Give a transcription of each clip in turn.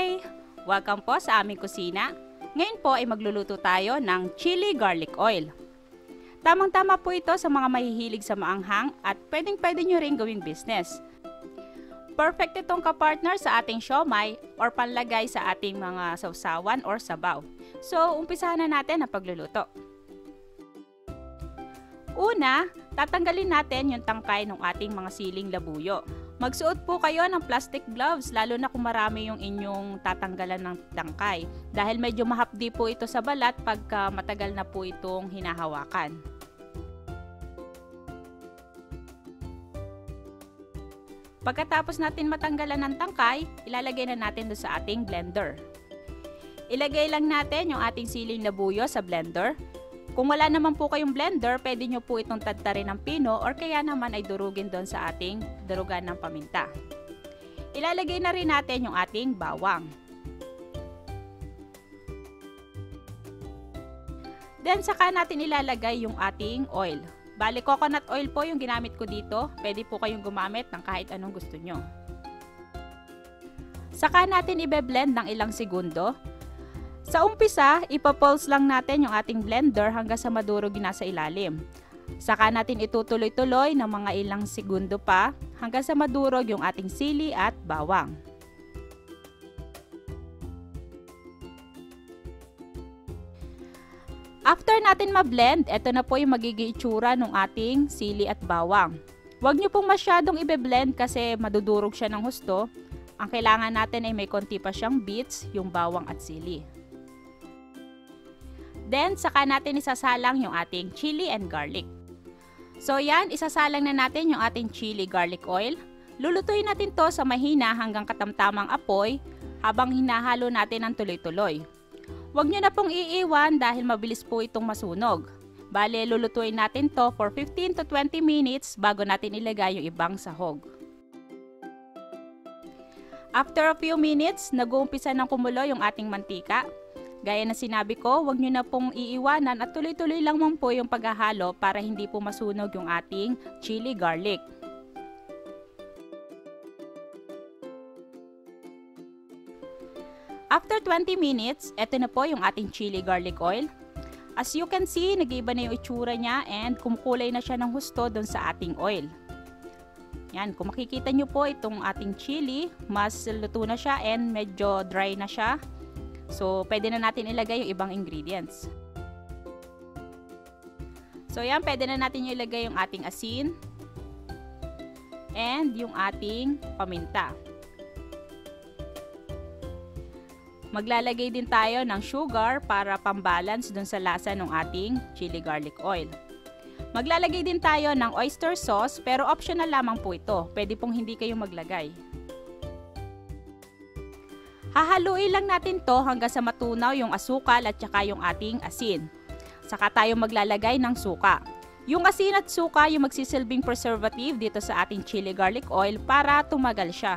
Hi! Welcome po sa aming kusina. Ngayon po ay magluluto tayo ng chili garlic oil. Tamang-tama po ito sa mga mahihilig sa maanghang at pwedeng-pwede nyo rin gawing business. Perfect itong kapartner sa ating siomai or panlagay sa ating mga sausawan or sabaw. So, umpisahan na natin ang pagluluto. Una, tatanggalin natin yung tangkay ng ating mga siling labuyo. Magsuot po kayo ng plastic gloves lalo na kung marami yung inyong tatanggalan ng tangkay dahil medyo mahapdi po ito sa balat pagka matagal na po itong hinahawakan. Pagkatapos natin matanggalan ng tangkay, ilalagay na natin doon sa ating blender. Ilagay lang natin yung ating siling labuyo sa blender. Kung wala naman po kayong blender, pwede nyo po itong tadtarin ng pino or kaya naman ay durugin doon sa ating darugan ng paminta. Ilalagay na rin natin yung ating bawang. Then saka natin ilalagay yung ating oil. Bali, coconut oil po yung ginamit ko dito. Pwede po kayong gumamit ng kahit anong gusto nyo. Saka natin ibe-blend ng ilang segundo. Sa umpisa, ipapulse lang natin yung ating blender hanggang sa madurog na sa ilalim. Saka natin itutuloy-tuloy ng mga ilang segundo pa hanggang sa madurog yung ating sili at bawang. After natin ma-blend, ito na po yung magiging itsura ng ating sili at bawang. Huwag nyo pong masyadong ibe-blend kasi madudurog siya ng husto. Ang kailangan natin ay may konti pa siyang bits, yung bawang at sili. Then, saka natin isasalang yung ating chili and garlic. So yan, isasalang na natin yung ating chili garlic oil. Lulutuin natin to sa mahina hanggang katamtamang apoy habang hinahalo natin ng tuloy-tuloy. Huwag nyo na pong iiwan dahil mabilis po itong masunog. Bale, lulutuin natin to for 15 to 20 minutes bago natin ilagay yung ibang sahog. After a few minutes, nag-uumpisa ng kumulo yung ating mantika. Gaya na sinabi ko, huwag nyo na pong iiwanan at tuloy-tuloy lang man po yung paghahalo para hindi po masunog yung ating chili garlic. After 20 minutes, eto na po yung ating chili garlic oil. As you can see, nag-iiba na yung itsura niya and kumukulay na siya ng husto doon sa ating oil. Yan, kung makikita nyo po itong ating chili, mas luto na siya and medyo dry na siya. So, pwede na natin ilagay yung ibang ingredients. So, yan, pwede na natin ilagay yung ating asin and yung ating paminta. Maglalagay din tayo ng sugar para pambalance dun sa lasa ng ating chili garlic oil. Maglalagay din tayo ng oyster sauce pero optional lamang po ito. Pwede pong hindi kayo maglagay. Hahaluin lang natin to hanggang sa matunaw yung asukal at saka yung ating asin. Saka tayo maglalagay ng suka. Yung asin at suka yung magsisilbing preservative dito sa ating chili garlic oil para tumagal siya.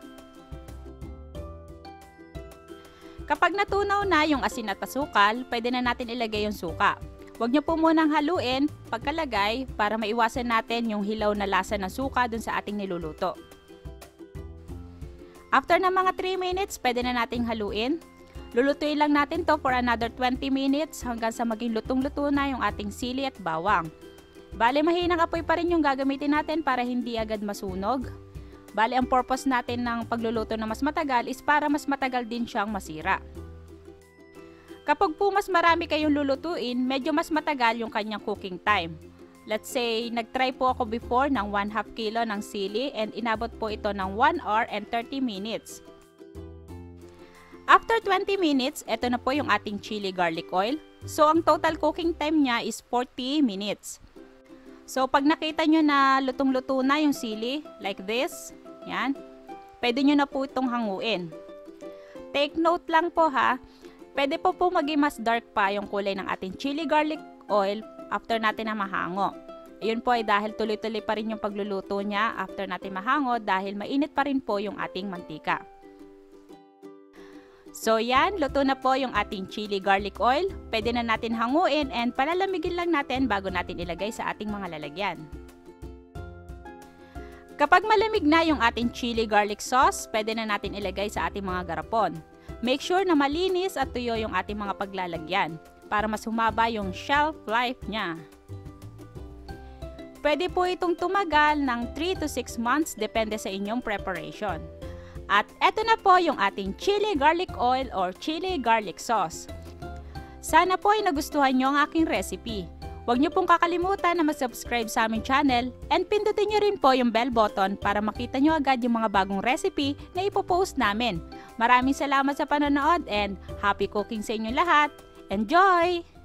Kapag natunaw na yung asin at asukal, pwede na natin ilagay yung suka. Huwag nyo po munang haluin pagkalagay para maiwasan natin yung hilaw na lasa ng suka dun sa ating niluluto. After ng mga 3 minutes, pwede na nating haluin. Lulutuin lang natin to for another 20 minutes hanggang sa maging lutong-luto na yung ating sili at bawang. Bale, mahinang apoy pa rin yung gagamitin natin para hindi agad masunog. Bale, ang purpose natin ng pagluluto na mas matagal is para mas matagal din siyang masira. Kapag po mas marami kayong lulutuin, medyo mas matagal yung kanyang cooking time. Let's say, nag-try po ako before ng 1/2 kilo ng sili and inabot po ito ng 1 hour and 30 minutes. After 20 minutes, ito na po yung ating chili garlic oil. So, ang total cooking time niya is 40 minutes. So, pag nakita nyo na lutong-luto na yung sili, like this, yan, pwede nyo na po itong hanguin. Take note lang po ha, pwede po maging mas dark pa yung kulay ng ating chili garlic oil after natin na mahango. Ayun po ay dahil tuloy-tuloy pa rin yung pagluluto niya after natin mahango dahil mainit pa rin po yung ating mantika. So yan, luto na po yung ating chili garlic oil. Pwede na natin hanguin and palalamigin lang natin bago natin ilagay sa ating mga lalagyan. Kapag malamig na yung ating chili garlic sauce, pwede na natin ilagay sa ating mga garapon. Make sure na malinis at tuyo yung ating mga paglalagyan para mas humaba yung shelf life niya. Pwede po itong tumagal ng 3 to 6 months depende sa inyong preparation. At eto na po yung ating chili garlic oil or chili garlic sauce. Sana po ay nagustuhan nyo ang aking recipe. Huwag nyo pong kakalimutan na mag-subscribe sa aming channel and pindutin nyo rin po yung bell button para makita nyo agad yung mga bagong recipe na ipopost namin. Maraming salamat sa panonood and happy cooking sa inyo lahat. Enjoy!